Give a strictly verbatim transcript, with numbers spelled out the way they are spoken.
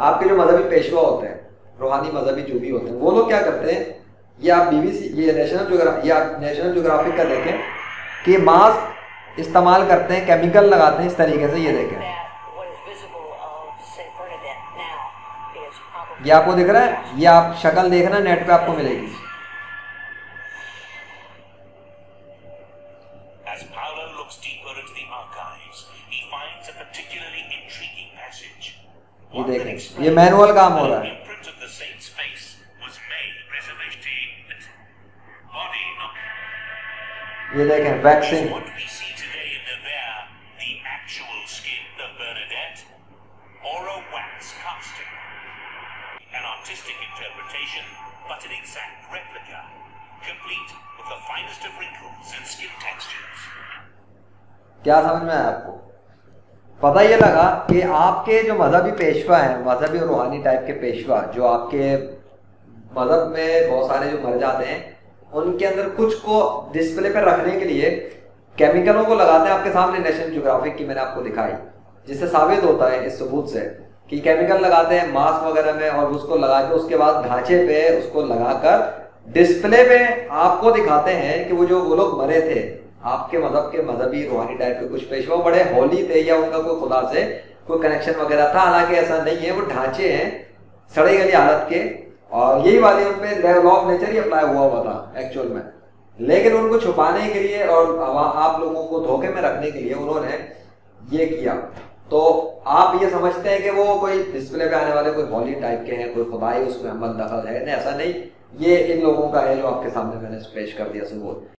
आपके जो मजहबी पेशवा होते हैं, रूहानी मजहबी जो भी होते हैं, वो लोग क्या करते हैं, ये आप बीबीसी, ये नेशनल ज्योग्राफी, ये आप नेशनल ज्योग्राफिक का देखें कि मास्क इस्तेमाल करते हैं, केमिकल लगाते हैं इस तरीके से। ये देखें, ये आपको दिख रहा है, ये आप शक्ल देखना नेट पे आपको मिलेगी। ये देखें, ये मैनुअल काम हो रहा है। ये देखें वैक्सीन, क्या समझ में आया आपको? पता ये लगा कि आपके जो मजहबी पेशवा हैं, मजहबी और रूहानी टाइप के पेशवा, जो आपके मजहब में बहुत सारे जो मर जाते हैं, उनके अंदर कुछ को डिस्प्ले पे रखने के लिए केमिकलों को लगाते हैं। आपके सामने नेशनल ज्योग्राफिक की मैंने आपको दिखाई, जिससे साबित होता है इस सबूत से कि केमिकल लगाते हैं मास्क वगैरह में, और उसको लगा के उसके बाद ढांचे पे उसको लगाकर डिस्प्ले पे आपको दिखाते हैं कि वो जो वो लोग मरे थे, आपके मजहब के मजहबी रूहानी टाइप के कुछ पेशवा बड़े होली थे या उनका कोई खुदा से कोई कनेक्शन वगैरह था, हालांकि ऐसा नहीं है, वो ढांचे हैं सड़े गली हालत के, और यही वाले उन पे लॉ ऑफ नेचर ही अप्लाई हुआ हुआ था एक्चुअल में। लेकिन उनको छुपाने के लिए और आप लोगों को धोखे में रखने के लिए उन्होंने ये किया। तो आप ये समझते हैं कि वो कोई डिस्प्ले पे आने वाले कोई होली टाइप के हैं, कोई खुदाई उसमें अमल दखल है, नहीं, ऐसा नहीं। ये इन लोगों का है जो आपके सामने मैंने पेश कर दिया सबूत।